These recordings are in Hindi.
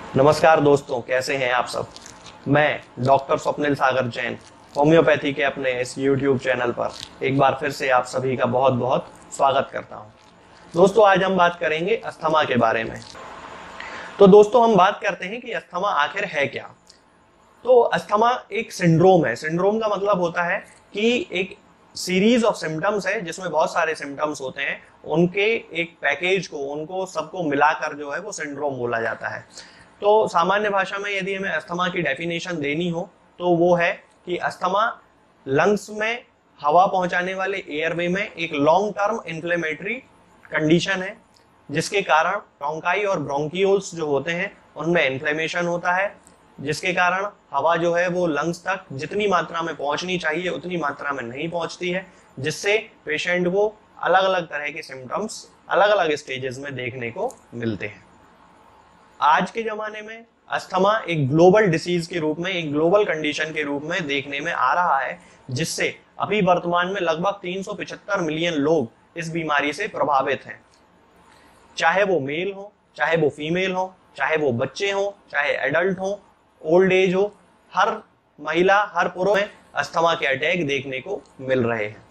नमस्कार दोस्तों, कैसे हैं आप सब। मैं डॉक्टर स्वप्निल सागर जैन होम्योपैथी के अपने इस YouTube चैनल पर एक बार फिर से आप सभी का बहुत बहुत स्वागत करता हूं। दोस्तों, आज हम बात करेंगे अस्थमा के बारे में। तो दोस्तों, हम बात करते हैं कि अस्थमा आखिर है क्या। तो अस्थमा एक सिंड्रोम है। सिंड्रोम का मतलब होता है कि एक सीरीज ऑफ सिम्टम्स है जिसमें बहुत सारे सिम्टम्स होते हैं, उनके एक पैकेज को, उनको सबको मिलाकर जो है वो सिंड्रोम बोला जाता है। तो सामान्य भाषा में यदि हमें अस्थमा की डेफिनेशन देनी हो तो वो है कि अस्थमा लंग्स में हवा पहुंचाने वाले एयरवे में एक लॉन्ग टर्म इन्फ्लेमेटरी कंडीशन है, जिसके कारण ब्रोंकाई और ब्रोंकियोल्स जो होते हैं उनमें इन्फ्लेमेशन होता है, जिसके कारण हवा जो है वो लंग्स तक जितनी मात्रा में पहुंचनी चाहिए उतनी मात्रा में नहीं पहुंचती है, जिससे पेशेंट को अलग अलग तरह के सिम्टम्स अलग अलग स्टेजेस में देखने को मिलते हैं। आज के जमाने में अस्थमा एक ग्लोबल डिसीज के रूप में, एक ग्लोबल कंडीशन के रूप में देखने में आ रहा है, जिससे अभी वर्तमान में लगभग 375 मिलियन लोग इस बीमारी से प्रभावित हैं। चाहे वो मेल हो, चाहे वो फीमेल हो, चाहे वो बच्चे हो, चाहे एडल्ट हो, ओल्ड एज हो, हर महिला, हर पुरुष में अस्थमा के अटैक देखने को मिल रहे हैं।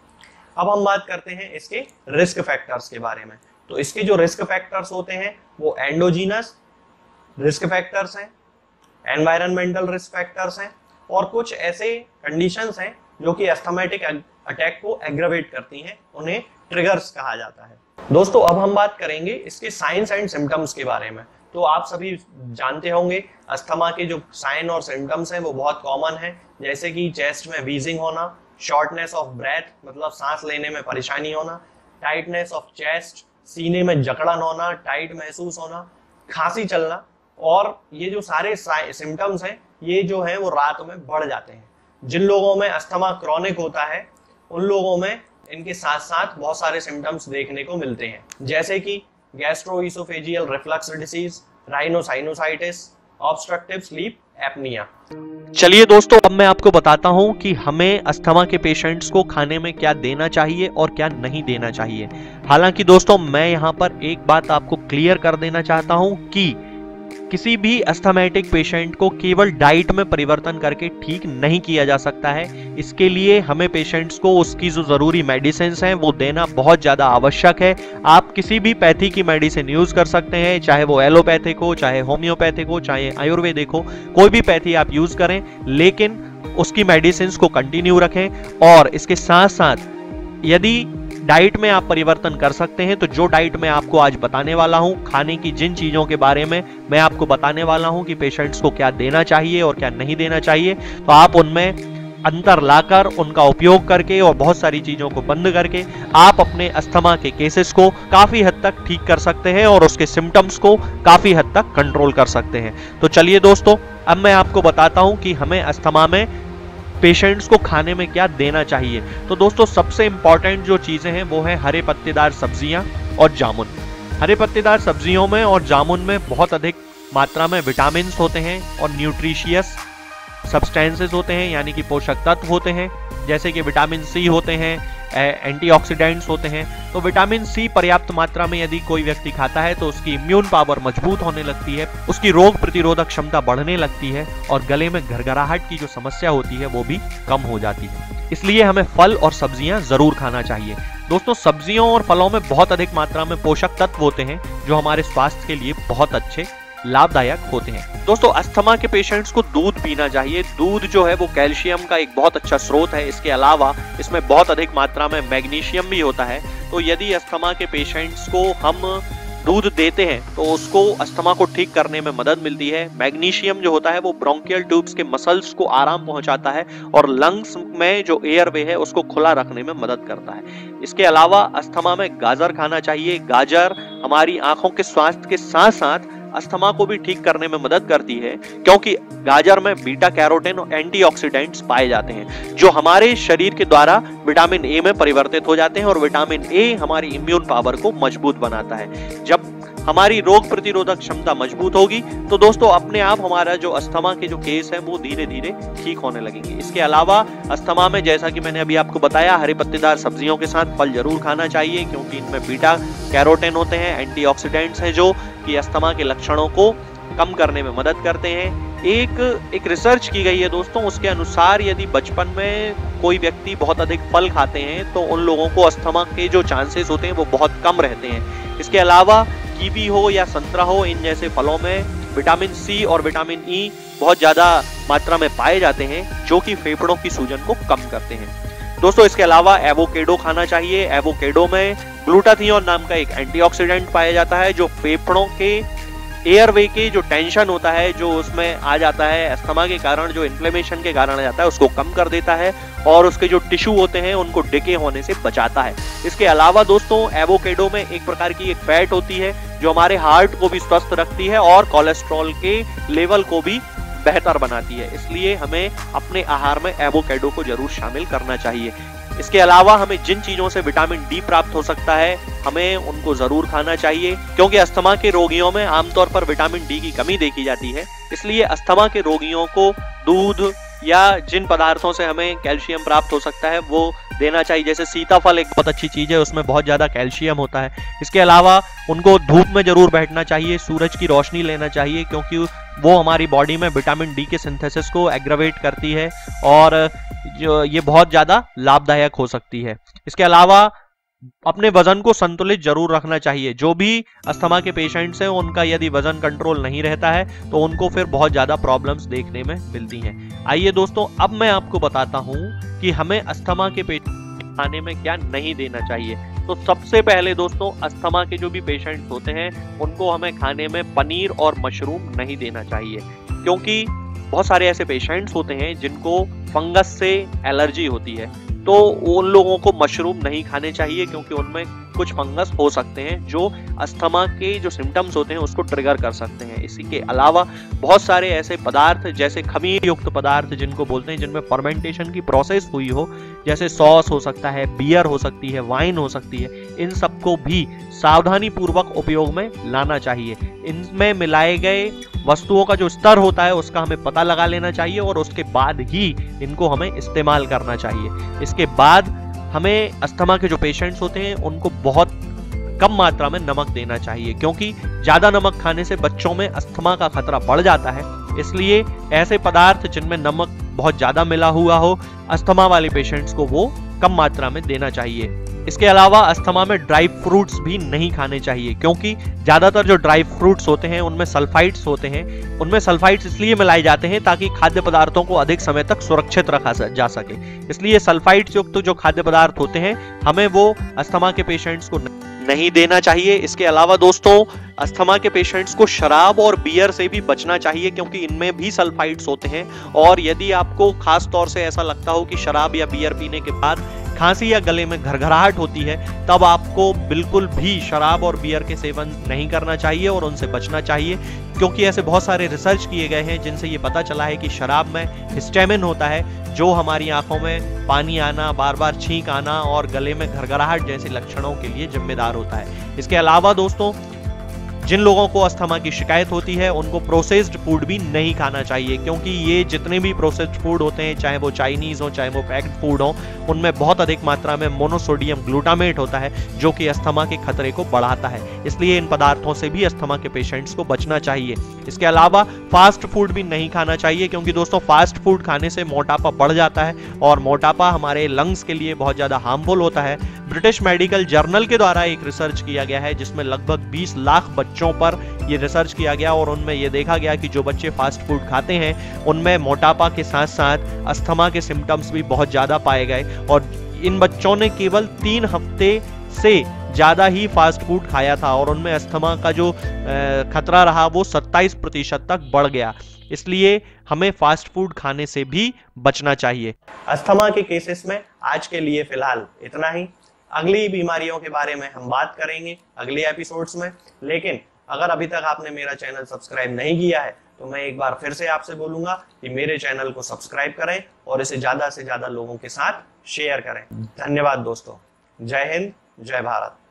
अब हम बात करते हैं इसके रिस्क फैक्टर्स के बारे में। तो इसके जो रिस्क फैक्टर्स होते हैं वो एंडोजीनस रिस्क फैक्टर्स हैं, एनवायरमेंटल रिस्क फैक्टर्स हैं, और कुछ ऐसे कंडीशंस हैं जो कि अस्थमैटिक अटैक को एग्रावेट करती हैं, उन्हें ट्रिगर्स कहा जाता है। दोस्तों, अब हम बात करेंगे इसके साइंस एंड सिम्टम्स के बारे में। तो आप सभी जानते होंगे अस्थमा के जो साइन और सिम्टम्स हैं वो बहुत कॉमन है, जैसे कि चेस्ट में वीजिंग होना, शॉर्टनेस ऑफ ब्रेथ मतलब सांस लेने में परेशानी होना, टाइटनेस ऑफ चेस्ट, सीने में जकड़न होना, टाइट महसूस होना, खांसी चलना, और ये जो सारे सिम्टम्स हैं ये जो है वो रात में बढ़ जाते हैं। जिन लोगों में अस्थमा क्रॉनिक होता है उन लोगों में इनके साथ साथ बहुत सारे सिम्टम्स देखने को मिलते हैं, जैसे कि gastroesophageal reflux disease, rhinosinusitis, obstructive sleep apnoea. चलिए दोस्तों, अब मैं आपको बताता हूं कि हमें अस्थमा के पेशेंट्स को खाने में क्या देना चाहिए और क्या नहीं देना चाहिए। हालांकि दोस्तों, मैं यहां पर एक बात आपको क्लियर कर देना चाहता हूं कि किसी भी अस्थमैटिक पेशेंट को केवल डाइट में परिवर्तन करके ठीक नहीं किया जा सकता है। इसके लिए हमें पेशेंट्स को उसकी जो जरूरी मेडिसिन हैं वो देना बहुत ज्यादा आवश्यक है। आप किसी भी पैथी की मेडिसिन यूज कर सकते हैं, चाहे वो एलोपैथिक हो, चाहे होम्योपैथिक हो, चाहे आयुर्वेदिक हो, कोई भी पैथी आप यूज करें, लेकिन उसकी मेडिसिन को कंटिन्यू रखें। और इसके साथ साथ यदि डाइट में आप परिवर्तन कर सकते हैं तो जो डाइट मैं आपको आज बताने वाला हूं, खाने की जिन चीजों के बारे में मैं आपको बताने वाला हूं कि पेशेंट्स को क्या देना चाहिए और क्या नहीं देना चाहिए, तो आप उनमें अंतर लाकर, उनका उपयोग करके और बहुत सारी चीजों को बंद करके आप अपने अस्थमा के केसेस को काफी हद तक ठीक कर सकते हैं और उसके सिम्टम्स को काफी हद तक कंट्रोल कर सकते हैं। तो चलिए दोस्तों, अब मैं आपको बताता हूं कि हमें अस्थमा में पेशेंट्स को खाने में क्या देना चाहिए। तो दोस्तों, सबसे इंपॉर्टेंट जो चीजें हैं वो है हरे पत्तेदार सब्जियां और जामुन। हरे पत्तेदार सब्जियों में और जामुन में बहुत अधिक मात्रा में विटामिन होते हैं और न्यूट्रिशियस सब्सटेंसेस होते हैं, यानी कि पोषक तत्व होते हैं, जैसे कि विटामिन सी होते हैं, एंटीऑक्सीडेंट्स होते हैं। तो विटामिन सी पर्याप्त मात्रा में यदि कोई व्यक्ति खाता है तो उसकी इम्यून पावर मजबूत होने लगती है, उसकी रोग प्रतिरोधक क्षमता बढ़ने लगती है और गले में घरघराहट की जो समस्या होती है वो भी कम हो जाती है। इसलिए हमें फल और सब्जियां जरूर खाना चाहिए। दोस्तों, सब्जियों और फलों में बहुत अधिक मात्रा में पोषक तत्व होते हैं जो हमारे स्वास्थ्य के लिए बहुत अच्छे, लाभदायक होते हैं। दोस्तों, अस्थमा के पेशेंट्स को दूध पीना चाहिए। दूध जो है वो कैल्शियम का एक बहुत अच्छा स्रोत है। इसके अलावा इसमें बहुत अधिक मात्रा में मैग्नीशियम भी होता है। तो यदि अस्थमा के पेशेंट्स को हम दूध देते हैं तो उसको अस्थमा को ठीक करने में मदद मिलती है। मैग्नीशियम जो होता है वो ब्रोंकियल ट्यूब्स के मसल्स को आराम पहुंचाता है और लंग्स में जो एयरवे है उसको खुला रखने में मदद करता है। इसके अलावा अस्थमा में गाजर खाना चाहिए। गाजर हमारी आंखों के स्वास्थ्य के साथ साथ अस्थमा को भी ठीक करने में मदद करती है, क्योंकि गाजर में बीटा कैरोटीन और एंटीऑक्सीडेंट्स पाए जाते हैं जो हमारे शरीर के द्वारा विटामिन ए में परिवर्तित हो जाते हैं और विटामिन ए हमारी इम्यून पावर को मजबूत बनाता है। जब हमारी रोग प्रतिरोधक क्षमता मजबूत होगी तो दोस्तों अपने आप हमारा जो अस्थमा के जो केस है वो धीरे धीरे ठीक होने लगेंगे। इसके अलावा अस्थमा में, जैसा कि मैंने अभी आपको बताया, हरे पत्तेदार सब्जियों के साथ फल जरूर खाना चाहिए, क्योंकि इनमें बीटा कैरोटीन होते हैं, एंटीऑक्सीडेंट्स हैं जो कि अस्थमा के लक्षणों को कम करने में मदद करते हैं। एक रिसर्च की गई है दोस्तों, उसके अनुसार यदि बचपन में कोई व्यक्ति बहुत अधिक फल खाते हैं तो उन लोगों को अस्थमा के जो चांसेस होते हैं वो बहुत कम रहते हैं। इसके अलावा कीवी हो या संतरा हो, इन जैसे फलों में विटामिन सी और विटामिन ई बहुत ज्यादा मात्रा में पाए जाते हैं, जो कि फेफड़ों की सूजन को कम करते हैं दोस्तों। इसके अलावा एवोकेडो खाना चाहिए। एवोकेडो में ग्लूटाथियोन नाम का एक एंटीऑक्सीडेंट पाया जाता है, जो फेफड़ों के एयरवे के जो टेंशन होता है, जो उसमें आ जाता है अस्थमा के कारण, जो इन्फ्लेमेशन के कारण आ जाता है, उसको कम कर देता है और उसके जो टिश्यू होते हैं उनको डिके होने से बचाता है। इसके अलावा दोस्तों एवोकेडो में एक प्रकार की एक फैट होती है जो हमारे हार्ट को भी स्वस्थ रखती है और कोलेस्ट्रॉल के लेवल को भी बेहतर बनाती है। इसलिए हमें अपने आहार में एवोकेडो को जरूर शामिल करना चाहिए। इसके अलावा हमें जिन चीजों से विटामिन डी प्राप्त हो सकता है हमें उनको जरूर खाना चाहिए, क्योंकि अस्थमा के रोगियों में आमतौर पर विटामिन डी की कमी देखी जाती है। इसलिए अस्थमा के रोगियों को दूध या जिन पदार्थों से हमें कैल्शियम प्राप्त हो सकता है वो देना चाहिए। जैसे सीताफल एक बहुत अच्छी चीज है, उसमें बहुत ज्यादा कैल्शियम होता है। इसके अलावा उनको धूप में जरूर बैठना चाहिए, सूरज की रोशनी लेना चाहिए, क्योंकि वो हमारी बॉडी में विटामिन डी के सिंथेसिस को एग्रावेट करती है और जो ये बहुत ज्यादा लाभदायक हो सकती है। इसके अलावा अपने वजन को संतुलित जरूर रखना चाहिए। जो भी अस्थमा के पेशेंट्स हैं उनका यदि वजन कंट्रोल नहीं रहता है तो उनको फिर बहुत ज्यादा प्रॉब्लम्स देखने में मिलती हैं। आइए दोस्तों, अब मैं आपको बताता हूं कि हमें अस्थमा के पेशेंट खाने में क्या नहीं देना चाहिए। तो सबसे पहले दोस्तों अस्थमा के जो भी पेशेंट्स होते हैं उनको हमें खाने में पनीर और मशरूम नहीं देना चाहिए, क्योंकि बहुत सारे ऐसे पेशेंट्स होते हैं जिनको फंगस से एलर्जी होती है, तो उन लोगों को मशरूम नहीं खाने चाहिए, क्योंकि उनमें कुछ फंगस हो सकते हैं जो अस्थमा के जो सिम्टम्स होते हैं उसको ट्रिगर कर सकते हैं। इसी के अलावा बहुत सारे ऐसे पदार्थ जैसे खमीर युक्त पदार्थ जिनको बोलते हैं, जिनमें फर्मेंटेशन की प्रोसेस हुई हो, जैसे सॉस हो सकता है, बियर हो सकती है, वाइन हो सकती है, इन सबको भी सावधानी पूर्वक उपयोग में लाना चाहिए। इनमें मिलाए गए वस्तुओं का जो स्तर होता है उसका हमें पता लगा लेना चाहिए और उसके बाद ही इनको हमें इस्तेमाल करना चाहिए। इसके बाद हमें अस्थमा के जो पेशेंट्स होते हैं उनको बहुत कम मात्रा में नमक देना चाहिए, क्योंकि ज्यादा नमक खाने से बच्चों में अस्थमा का खतरा बढ़ जाता है। इसलिए ऐसे पदार्थ जिनमें नमक बहुत ज्यादा मिला हुआ हो, अस्थमा वाले पेशेंट्स को वो कम मात्रा में देना चाहिए। इसके अलावा अस्थमा में ड्राई फ्रूट्स भी नहीं खाने चाहिए, क्योंकि ज्यादातर जो ड्राई फ्रूट्स होते हैं उनमें सल्फाइड्स होते हैं। उनमें सल्फाइड्स इसलिए मिलाए जाते हैं ताकि खाद्य पदार्थों को अधिक समय तक सुरक्षित रखा जा सके। इसलिए सल्फाइड्स युक्त जो खाद्य पदार्थ होते हैं हमें वो अस्थमा के पेशेंट्स को नहीं देना चाहिए। इसके अलावा दोस्तों अस्थमा के पेशेंट्स को शराब और बियर से भी बचना चाहिए, क्योंकि इनमें भी सल्फाइड्स होते हैं। और यदि आपको खास तौर से ऐसा लगता हो कि शराब या बियर पीने के बाद खांसी या गले में घरघराहट होती है, तब आपको बिल्कुल भी शराब और बियर के सेवन नहीं करना चाहिए और उनसे बचना चाहिए, क्योंकि ऐसे बहुत सारे रिसर्च किए गए हैं जिनसे ये पता चला है कि शराब में हिस्टामिन होता है, जो हमारी आंखों में पानी आना, बार बार छींक आना और गले में घरघराहट जैसे लक्षणों के लिए जिम्मेदार होता है। इसके अलावा दोस्तों जिन लोगों को अस्थमा की शिकायत होती है उनको प्रोसेस्ड फूड भी नहीं खाना चाहिए, क्योंकि ये जितने भी प्रोसेस्ड फूड होते हैं, चाहे वो चाइनीज हो चाहे वो पैक्ड फूड हो, उनमें बहुत अधिक मात्रा में मोनोसोडियम ग्लूटामेट होता है, जो कि अस्थमा के खतरे को बढ़ाता है। इसलिए इन पदार्थों से भी अस्थमा के पेशेंट्स को बचना चाहिए। इसके अलावा फास्ट फूड भी नहीं खाना चाहिए, क्योंकि दोस्तों फास्ट फूड खाने से मोटापा बढ़ जाता है और मोटापा हमारे लंग्स के लिए बहुत ज्यादा हार्मफुल होता है। ब्रिटिश मेडिकल जर्नल के द्वारा एक रिसर्च किया गया है जिसमें लगभग 20 लाख बच्चों पर यह रिसर्च किया गया और उनमें यह देखा गया कि जो बच्चे फास्ट फूड खाते हैं उनमें मोटापा के साथ साथ अस्थमा के सिम्टम्स भी बहुत ज्यादा पाए गए, और इन बच्चों ने केवल 3 हफ्ते से ज्यादा ही फास्ट फूड खाया था और उनमें अस्थमा का जो खतरा रहा वो 27% तक बढ़ गया। इसलिए हमें फास्ट फूड खाने से भी बचना चाहिए। अस्थमा के केसेस में आज के लिए फिलहाल इतना ही। अगली बीमारियों के बारे में हम बात करेंगे अगले एपिसोड्स में। लेकिन अगर अभी तक आपने मेरा चैनल सब्सक्राइब नहीं किया है तो मैं एक बार फिर से आपसे बोलूंगा कि मेरे चैनल को सब्सक्राइब करें और इसे ज्यादा से ज्यादा लोगों के साथ शेयर करें। धन्यवाद दोस्तों। जय हिंद, जय भारत।